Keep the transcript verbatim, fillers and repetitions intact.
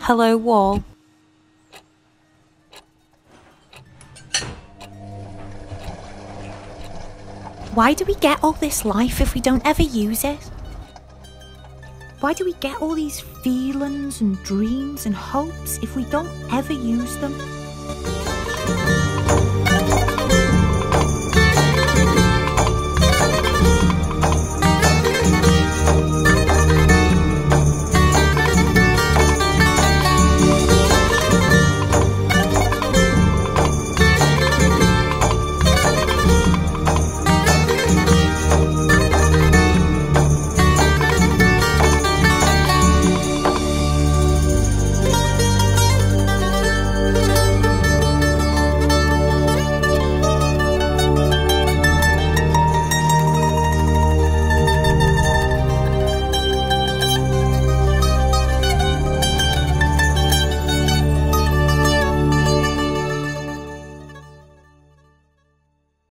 Hello, wall. Why do we get all this life if we don't ever use it? Why do we get all these feelings and dreams and hopes if we don't ever use them?